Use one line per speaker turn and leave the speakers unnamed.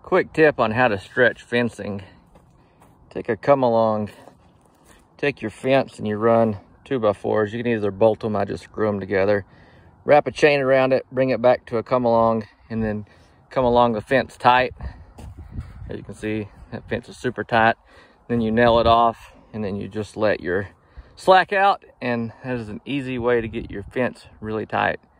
Quick tip on how to stretch fencing. Take a come along, take your fence and you run 2x4s. You can either bolt them, I just screw them together. Wrap a chain around it, bring it back to a come along, and then come along the fence tight. As you can see, that fence is super tight. Then you nail it off, and then you just let your slack out, and that is an easy way to get your fence really tight.